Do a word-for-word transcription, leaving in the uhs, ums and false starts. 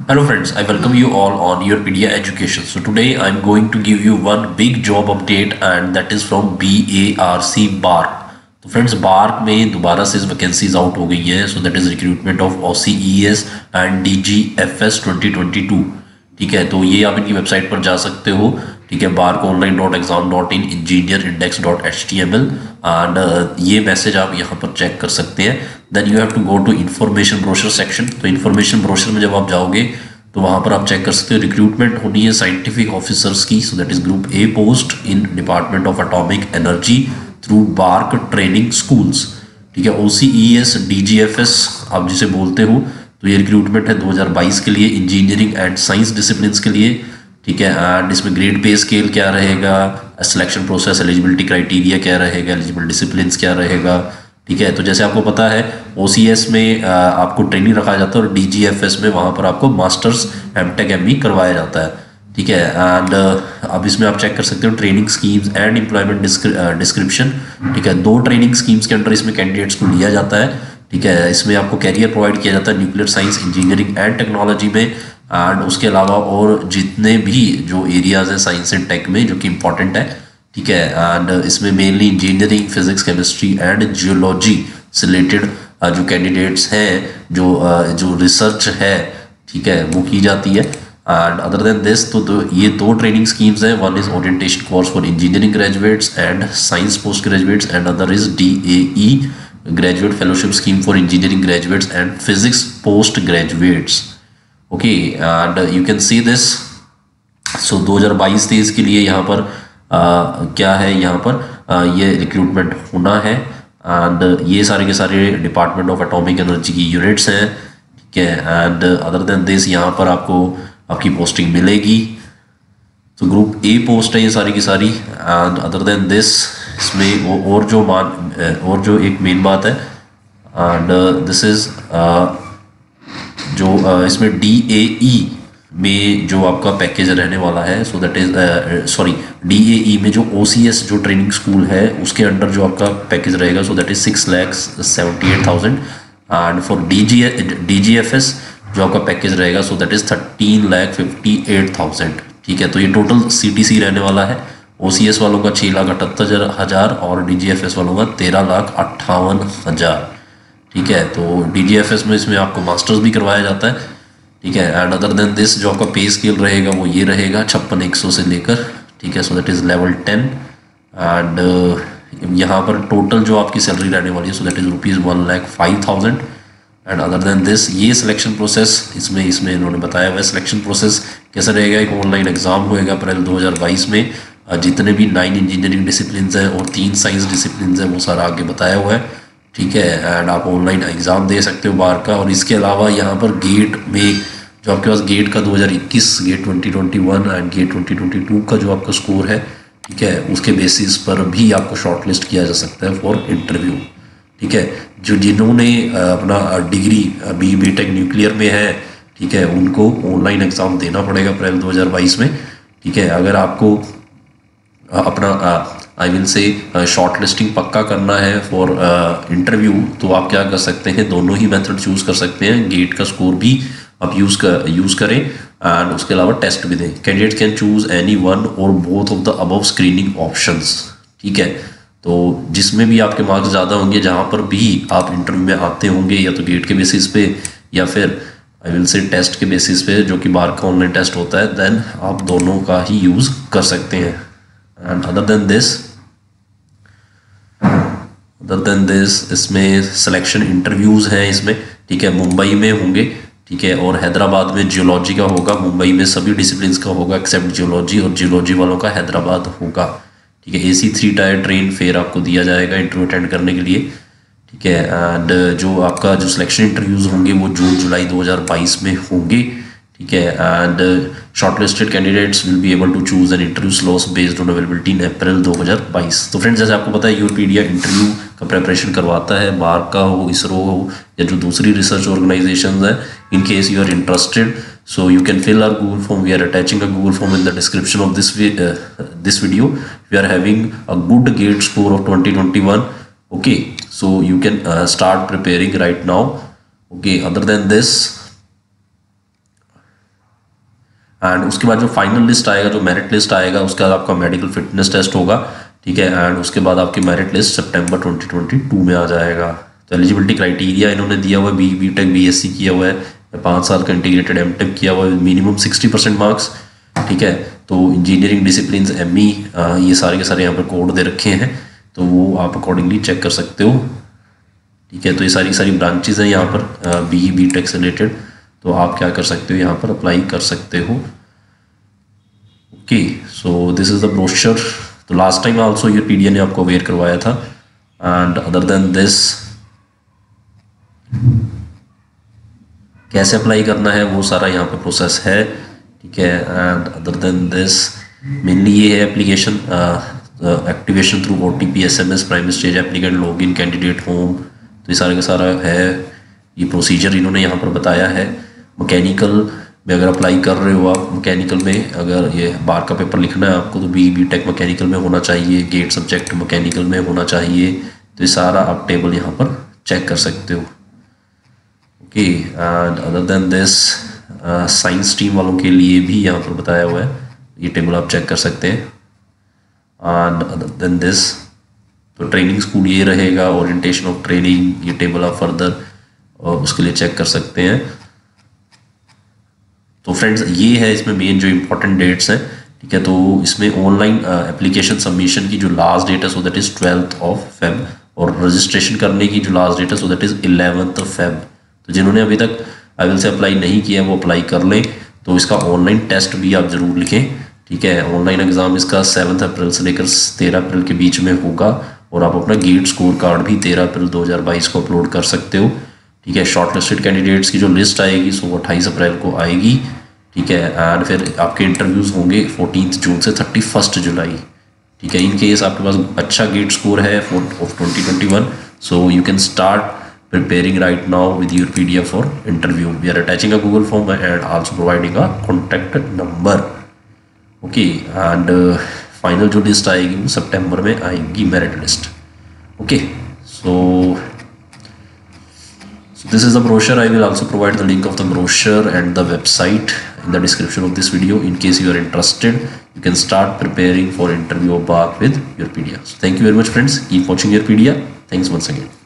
Hello friends, I welcome you all on your Pedia Education. So today I'm going to give you one big job update and that is from B A R C BARC. तो friends BARC में दोबारा से vacancies out हो गई है. So that is recruitment of O C E S and D G F S twenty twenty two. ठीक है, तो ये आप इनकी वेबसाइट पर जा सकते हो. ठीक है, BARC online dot exam dot in engineer index dot H T M L and ये मैसेज आप यहाँ पर चेक कर सकते हैं. Then you have to go to information brochure section. तो इन्फॉर्मेशन ब्रोशर में जब आप जाओगे तो वहाँ पर आप चेक कर सकते हो रिक्रूटमेंट होनी है साइंटिफिक ऑफिसर्स की. So that is group A post in department of atomic energy through BARC training schools. ठीक है, O C E S D G F S आप जिसे बोलते हो. तो ये रिक्रूटमेंट है दो हज़ार बाईस के लिए इंजीनियरिंग एंड साइंस डिसिप्लिन के लिए. ठीक है, एंड इसमें ग्रेड पे स्केल क्या रहेगा, सिलेक्शन प्रोसेस, एलिजिबिलिटी क्राइटेरिया क्या रहेगा, एलिजिबल डिसिप्लिन क्या रहेगा. ठीक है, तो जैसे आपको पता है O C S में आ, आपको ट्रेनिंग रखा जाता है और D G F S में वहाँ पर आपको masters M tech M E करवाया जाता है. ठीक है, एंड अब इसमें आप चेक कर सकते हो training schemes and employment description. ठीक है, दो ट्रेनिंग स्कीम्स के अंडर इसमें कैंडिडेट्स को लिया जाता है. ठीक है, इसमें आपको कैरियर प्रोवाइड किया जाता है nuclear science, engineering and technology में. एंड उसके अलावा और जितने भी जो एरियाज हैं साइंस एंड टेक में जो कि इंपॉर्टेंट है. ठीक है, एंड इसमें mainly engineering, physics, chemistry and geology से रिलेटेड जो कैंडिडेट्स हैं, जो जो रिसर्च है, ठीक है, वो की जाती है. एंड अदर देन दिस तो, तो ये दो ट्रेनिंग स्कीम्स हैं. One is orientation course for engineering graduates and science post graduates and other is D A E graduate fellowship scheme for engineering graduates and physics post graduates. Okay, and you can see this. So दो हज़ार बाईस तेईस के लिए यहाँ पर uh, क्या है, यहाँ पर uh, ये रिक्रूटमेंट होना है. एंड ये सारे के सारे डिपार्टमेंट ऑफ एटॉमिक एनर्जी की यूनिट्स हैं. ठीक है, एंड अदर देन दिस यहाँ पर आपको आपकी पोस्टिंग मिलेगी. तो ग्रुप ए पोस्ट है ये सारी की सारी. एंड अदर देन दिस इसमें वो और जो मान और जो एक मेन बात है, एंड दिस इज जो uh, इसमें D A E में जो आपका पैकेज रहने वाला है. So that is sorry D A E में जो O C S जो ट्रेनिंग स्कूल है उसके अंडर जो आपका पैकेज रहेगा. So that is six lakhs seventy eight thousand. And for D G D G F S जो आपका पैकेज रहेगा so that is thirteen lakh fifty eight thousand. ठीक है, तो ये टोटल C T C रहने वाला है. O C S वालों का छः लाख अठहत्तर हज़ार और D G F S वालों का तेरह लाख अट्ठावन हज़ार. ठीक है, तो D G F S में इसमें आपको मास्टर्स भी करवाया जाता है. ठीक है, एंड अदर देन दिस जो आपका पे स्केल रहेगा वो ये रहेगा छप्पन एक सौ से लेकर. ठीक है, so that is level ten. And यहाँ पर टोटल जो आपकी सैलरी रहने वाली है so that is rupees one lakh five thousand. And other than this ये सिलेक्शन प्रोसेस इसमें इसमें इन्होंने बताया हुआ है. सिलेक्शन प्रोसेस कैसा रहेगा, एक ऑनलाइन एग्जाम होएगा अप्रैल दो हज़ार बाईस में. जितने भी नाइन इंजीनियरिंग डिसिप्लिन हैं और तीन साइंस डिसिप्लिन हैं वो सारा आगे बताया हुआ है. ठीक है, एंड आप ऑनलाइन एग्ज़ाम दे सकते हो बार का. और इसके अलावा यहाँ पर गेट में जो आपके पास गेट का दो हज़ार इक्कीस, GATE twenty twenty one and GATE twenty twenty two का जो आपका स्कोर है, ठीक है, उसके बेसिस पर भी आपको शॉर्ट लिस्ट किया जा सकता है फॉर इंटरव्यू. ठीक है, जो जिन्होंने अपना degree B B tech nuclear में है, ठीक है, उनको ऑनलाइन एग्ज़ाम देना पड़ेगा अप्रैल दो हज़ार बाईस में. ठीक है, अगर आपको अपना I will say shortlisting पक्का करना है फॉर इंटरव्यू तो आप क्या कर सकते हैं, दोनों ही मेथड चूज़ कर सकते हैं. गेट का स्कोर भी आप यूज़ कर यूज़ करें एंड उसके अलावा टेस्ट भी दें. Candidate can choose any one और both of the above screening options. ठीक है, तो जिसमें भी आपके मार्क्स ज़्यादा होंगे, जहाँ पर भी आप इंटरव्यू में आते होंगे, या तो गेट के बेसिस पे या फिर आई विल से टेस्ट के बेसिस पे जो कि बार का ऑनलाइन टेस्ट होता है, देन आप दोनों का ही यूज़ कर सकते हैं. And other than this other than this इसमें सिलेक्शन इंटरव्यूज़ हैं इसमें. ठीक है, मुंबई में होंगे. ठीक है, और हैदराबाद में जियोलॉजी का होगा. मुंबई में सभी डिसिप्लिन का होगा एक्सेप्ट जियोलॉजी, और जियोलॉजी वालों का हैदराबाद होगा. ठीक है, A C three tier train fare आपको दिया जाएगा इंटरव्यू अटेंड करने के लिए. ठीक है, एंड जो आपका जो सिलेक्शन इंटरव्यूज़ होंगे वो जून जुलाई दो हज़ार बाईस में होंगे. ठीक है, and shortlisted candidates will be able to choose an interview slots based on availability in April दो हज़ार बाईस. तो फ्रेंड्स, जैसे आपको पता है यूरोपीडिया इंटरव्यू का प्रेपरेशन करवाता है, बार का हो, इसरो हो, या जो दूसरी रिसर्च ऑर्गेनाइजेशन है. In case you are interested, so you can fill our Google form. We are attaching a Google form in the description of this uh, this video. We are having a good GATE score of twenty twenty-one. Okay, so you can uh, start preparing right now. Okay, other than this, and उसके बाद जो final list आएगा, जो merit list आएगा, उसके बाद आपका medical fitness test होगा, ठीक है। एंड उसके बाद आपकी मेरिट लिस्ट सितंबर ट्वेंटी ट्वेंटी टू में आ जाएगा। तो एलिजिबिलिटी क्राइटेरिया इन्होंने दिया हुआ है, B B tech B S C किया हुआ है, पाँच साल का इंटीग्रेटेड एम टेक किया हुआ है, मिनिमम सिक्सटी परसेंट मार्क्स, ठीक है। तो इंजीनियरिंग डिसिप्लिन एम ई, ये सारे के सारे यहाँ पर कोड दे रखे हैं, तो वो आप अकॉर्डिंगली चेक कर सकते हो, ठीक है। तो ये सारी सारी ब्रांचेज हैं यहाँ पर बी बी टेक से रिलेटेड, तो आप क्या कर सकते हो, यहाँ पर अप्लाई कर सकते हो। Okay, so this is the brochure. तो लास्ट टाइम आल्सो ये पीडीए ने आपको अवेयर करवाया था। एंड अदर देन दिस, कैसे अप्लाई करना है वो सारा यहाँ पे प्रोसेस है, ठीक है। And other than this mainly ये है application activation through O T P S M S primary stage applicant log in candidate home, तो ये सारा का सारा है, ये प्रोसीजर इन्होंने यहाँ पर बताया है। मैकेनिकल में अगर अप्लाई कर रहे हो आप, मैकेनिकल में अगर ये बार का पेपर लिखना है आपको, तो बी बी टेक मैकेनिकल में होना चाहिए, गेट सब्जेक्ट मैकेनिकल में होना चाहिए, तो ये सारा आप टेबल यहाँ पर चेक कर सकते हो। Okay, and other than this science stream वालों के लिए भी यहाँ पर बताया हुआ है, ये टेबल आप चेक कर सकते हैं। एंड अदर देन दिस, तो ट्रेनिंग स्कूल ये रहेगा, ओरिएंटेशन ऑफ ट्रेनिंग, ये टेबल आप फर्दर और उसके लिए चेक कर सकते हैं। तो फ्रेंड्स ये है इसमें मेन जो इम्पोर्टेंट डेट्स हैं, ठीक है। तो इसमें ऑनलाइन एप्लीकेशन सबमिशन की जो लास्ट डेट है so that is twelfth of Feb, और रजिस्ट्रेशन करने की जो लास्ट डेट है so that is eleventh of Feb. तो जिन्होंने अभी तक आई विल से अप्लाई नहीं किया वो अप्लाई कर लें। तो इसका ऑनलाइन टेस्ट भी आप ज़रूर लिखें, ठीक है। ऑनलाइन एग्ज़ाम इसका सेवन्थ अप्रैल से लेकर तेरह अप्रैल के बीच में होगा, और आप अपना गेट स्कोर कार्ड भी तेरह अप्रैल दो हज़ार बाईस को अपलोड कर सकते हो, ठीक है। शॉर्ट लिस्टेड कैंडिडेट्स की जो लिस्ट आएगी सो वो अट्ठाईस अप्रैल को आएगी, ठीक है। एंड फिर आपके इंटरव्यूज़ होंगे फोर्टीन जून से थर्टी फर्स्ट जुलाई, ठीक है। इन केस आपके पास अच्छा गेट स्कोर है of twenty twenty one, so you can start preparing right now with your P D F for interview. We are attaching a Google form and also providing a contact number. Okay, and uh, final जो list आएगी वो सितंबर में आएगी, merit list. Okay, so so this is the brochure. I will also provide the link of the brochure and the website in the description of this video. In case you are interested, you can start preparing for interview of B A R C with your P D F. So thank you very much, friends. Keep watching your P D F. Thanks once again.